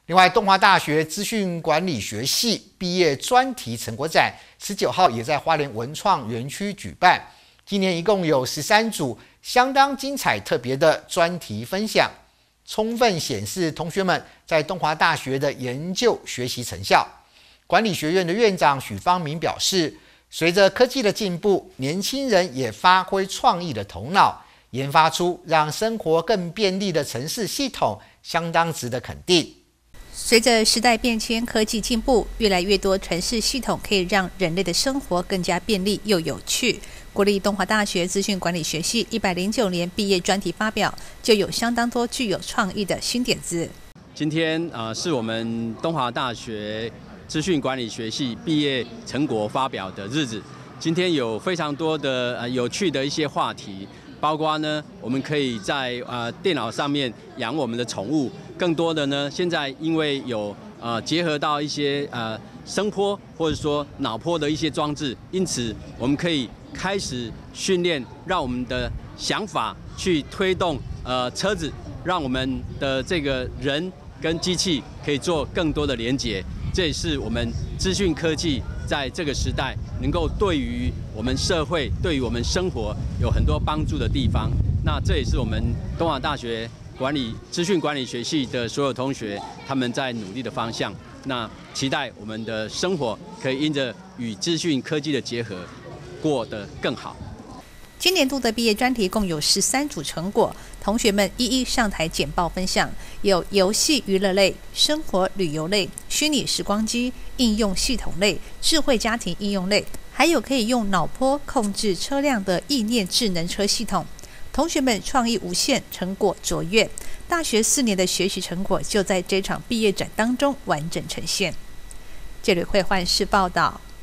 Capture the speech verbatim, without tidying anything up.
另外，东华大学资讯管理学系毕业专题成果展十九号也在花莲文创园区举办。今年一共有十三组相当精彩特别的专题分享，充分显示同学们在东华大学的研究学习成效。管理学院的院长许方明表示，随着科技的进步，年轻人也发挥创意的头脑，研发出让生活更便利的程式系统，相当值得肯定。 随着时代变迁，科技进步，越来越多程式系统可以让人类的生活更加便利又有趣。国立东华大学资讯管理学系一百零九年毕业专题发表，就有相当多具有创意的新点子。 今天呃是我们东华大学资讯管理学系毕业成果发表的日子。今天有非常多的呃有趣的一些话题。包括呢，我们可以在呃电脑上面养我们的宠物，更多的呢，现在因为有呃结合到一些呃声波或者说脑波的一些装置，因此我们可以开始训练，让我们的想法去推动呃车子，让我们的这个人跟机器可以做更多的连结。这也是我们资讯科技在这个时代能够对于我们社会、对于我们生活有很多帮助的地方。那这也是我们东华大学管理资讯管理学系的所有同学他们在努力的方向。那期待我们的生活可以因着与资讯科技的结合，过得更好。 今年度的毕业专题共有十三组成果，同学们一一上台简报分享，有游戏娱乐类、生活旅游类、虚拟时光机、应用系统类、智慧家庭应用类，还有可以用脑波控制车辆的意念智能车系统。同学们创意无限，成果卓越，大学四年的学习成果就在这场毕业展当中完整呈现。这里会换室报道。